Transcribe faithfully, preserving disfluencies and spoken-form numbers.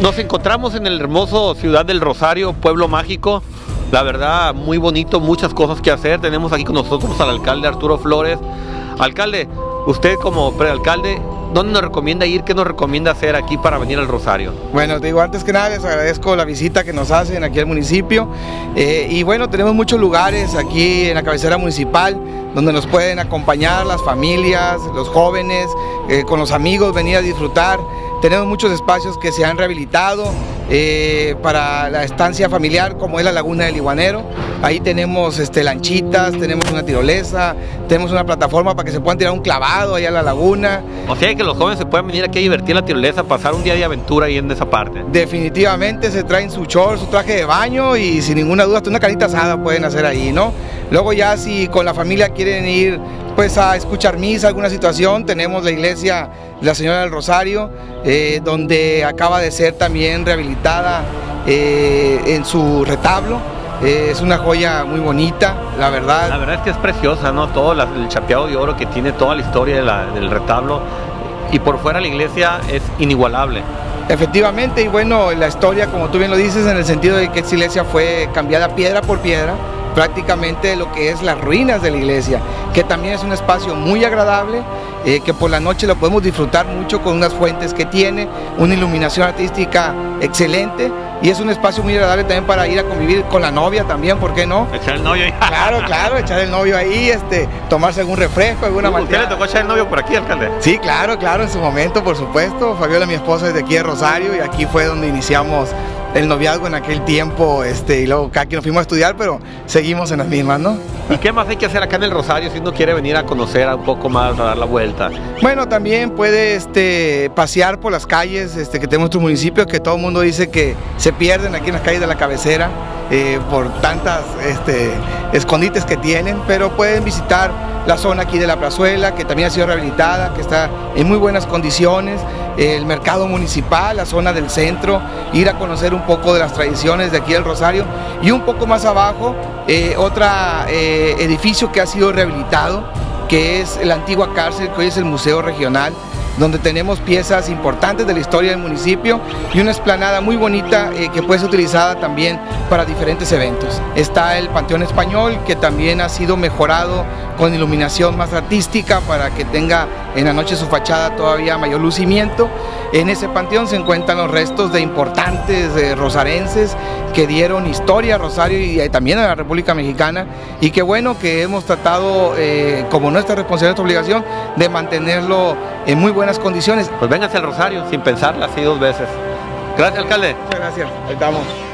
Nos encontramos en el hermoso Ciudad del Rosario, pueblo mágico. La verdad, muy bonito, muchas cosas que hacer. Tenemos aquí con nosotros al alcalde Arturo Flores. Alcalde, usted como prealcalde, ¿dónde nos recomienda ir? ¿Qué nos recomienda hacer aquí para venir al Rosario? Bueno, te digo, antes que nada les agradezco la visita que nos hacen aquí al municipio. Eh, y bueno, tenemos muchos lugares aquí en la cabecera municipal donde nos pueden acompañar las familias, los jóvenes, eh, con los amigos, venir a disfrutar. Tenemos muchos espacios que se han rehabilitado eh, para la estancia familiar, como es la Laguna del Iguanero. Ahí tenemos este, lanchitas, tenemos una tirolesa, tenemos una plataforma para que se puedan tirar un clavado allá a la laguna. O sea que los jóvenes se pueden venir aquí a divertir en la tirolesa, pasar un día de aventura ahí en esa parte. Definitivamente se traen su short, su traje de baño y sin ninguna duda hasta una carnita asada pueden hacer ahí, ¿no? Luego ya si con la familia quieren ir pues a escuchar misa, alguna situación, tenemos la iglesia La Señora del Rosario, eh, donde acaba de ser también rehabilitada eh, en su retablo. Eh, es una joya muy bonita, la verdad. La verdad es que es preciosa, ¿no? Todo la, el chapeado de oro que tiene, toda la historia de la, del retablo. Y por fuera la iglesia es inigualable. Efectivamente, y bueno, la historia, como tú bien lo dices, en el sentido de que esta iglesia fue cambiada piedra por piedra, prácticamente lo que es las ruinas de la iglesia, que también es un espacio muy agradable, eh, que por la noche lo podemos disfrutar mucho con unas fuentes que tiene, una iluminación artística excelente, y es un espacio muy agradable también para ir a convivir con la novia también, ¿por qué no? Echar el novio ahí. Claro, claro, echar el novio ahí, este, tomarse algún refresco, alguna malteada. ¿Usted le tocó echar el novio por aquí, alcalde? Sí, claro, claro, en su momento, por supuesto. Fabiola, mi esposa, es de aquí de Rosario, y aquí fue donde iniciamos el noviazgo en aquel tiempo, este, y luego aquí nos fuimos a estudiar, pero seguimos en las mismas, ¿no? ¿Y qué más hay que hacer acá en el Rosario si uno quiere venir a conocer un poco más, a dar la vuelta? Bueno, también puede este, pasear por las calles este, que tenemos nuestro municipio, que todo el mundo dice que se pierden aquí en las calles de la cabecera eh, por tantas este, escondites que tienen, pero pueden visitar la zona aquí de la plazuela, que también ha sido rehabilitada, que está en muy buenas condiciones, el mercado municipal, la zona del centro, ir a conocer un poco de las tradiciones de aquí del Rosario, y un poco más abajo, eh, otro eh, edificio que ha sido rehabilitado, que es la antigua cárcel, que hoy es el Museo Regional, donde tenemos piezas importantes de la historia del municipio y una explanada muy bonita eh, que puede ser utilizada también para diferentes eventos. Está el Panteón Español, que también ha sido mejorado con iluminación más artística para que tenga en la noche su fachada todavía mayor lucimiento. En ese panteón se encuentran los restos de importantes eh, rosarenses que dieron historia a Rosario y eh, también a la República Mexicana, y qué bueno que hemos tratado eh, como nuestra responsabilidad, nuestra obligación, de mantenerlo en muy buenas condiciones. Pues véngase al Rosario sin pensarla así dos veces. Gracias, alcalde. Muchas gracias. Ahí estamos.